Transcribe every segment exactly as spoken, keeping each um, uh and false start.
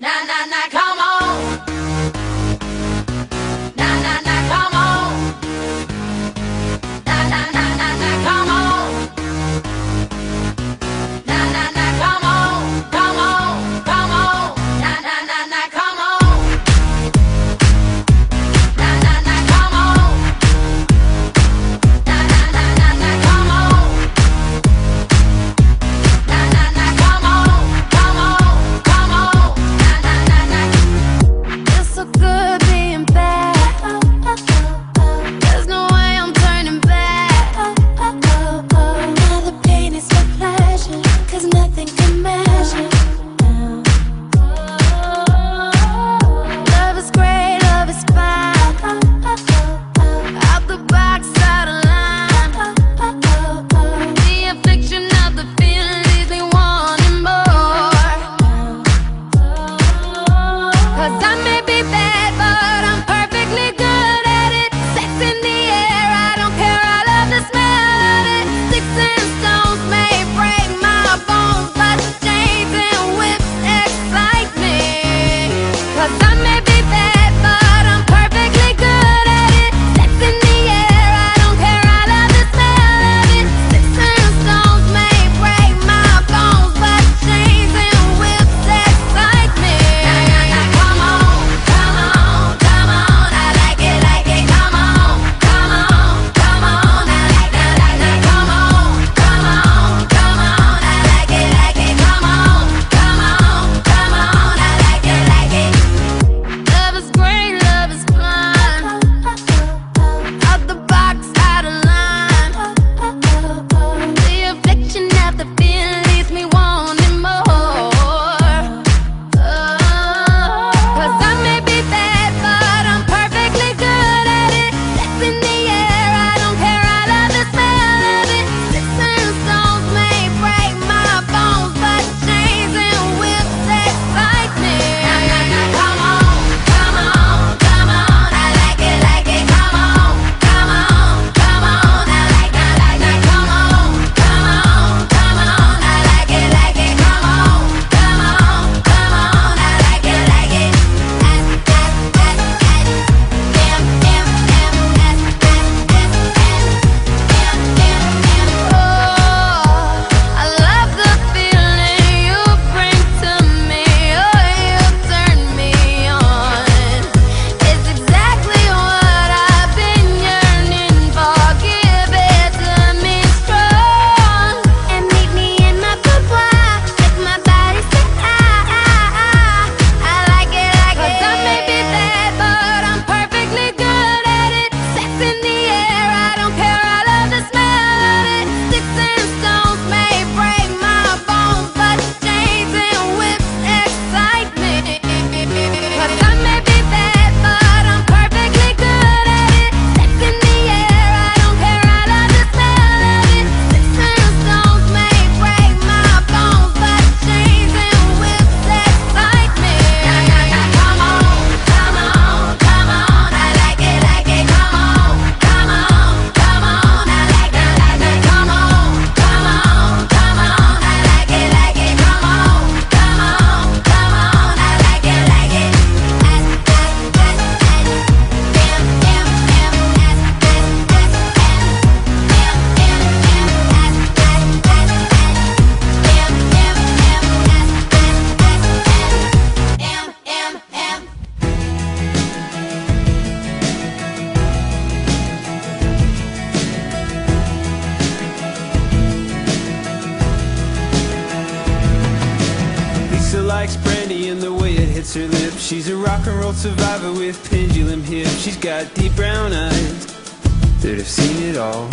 likes brandy and the way it hits her lips. She's a rock and roll survivor with pendulum hips. She's got deep brown eyes that have seen it all.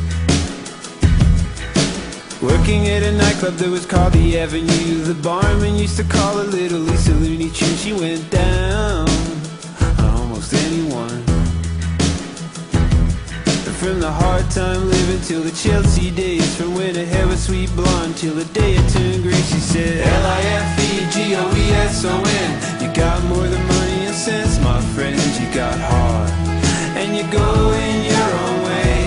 Working at a nightclub that was called the Avenue. The barman used to call her Little Lisa Looney Tune. She went down on almost anyone. From the hard time living till the Chelsea days, from when her hair was sweet blonde till the day it turned grey. She said L I F E G O E S O N. You got more than money and sense, my friend. You got heart and you're going your own way.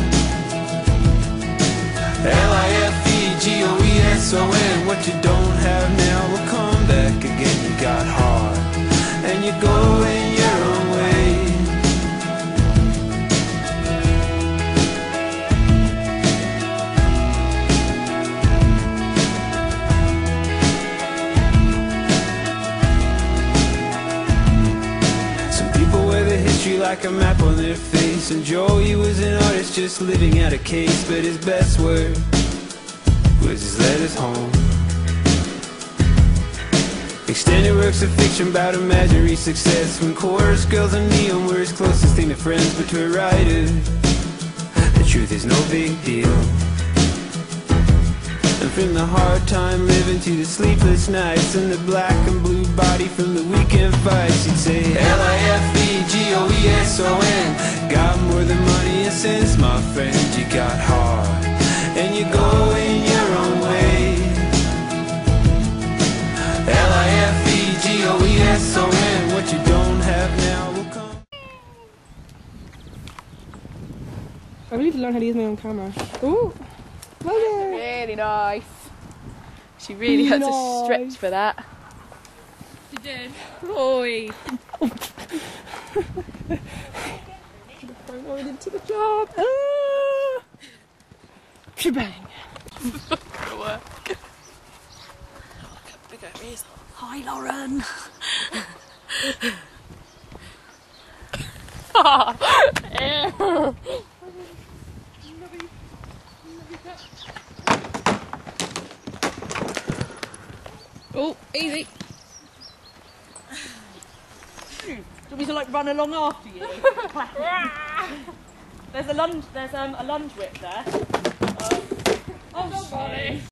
L I F E G O E S O N. What you don't have now will come back again. You got heart, and you're going your own way. Some people wear the history like a map on their face, and Joey was an artist just living out a case, but his best work was his letters home. Extended works of fiction about imaginary success, when chorus girls and neon were his closest thing to friends. But to a writer, the truth is no big deal. And from the hard time living to the sleepless nights, and the black and blue body from the weekend fights, you'd say L I F E G O E S O N. Got more than money and sense, my friend. You got heart, and you're going your own way. L I F E G O E S O N. What you don't have now will come. I really need to learn how to use my own camera. Ooh, well done. Really nice. She really had Nice. to stretch for that. She did. Oi. I'm going into the job. Ah. Shebang. Gonna work. Hi, Lauren. Oh, easy. Do you want me to like run along after you? There's a lunge. There's um a lunge whip there. Uh, oh, sorry.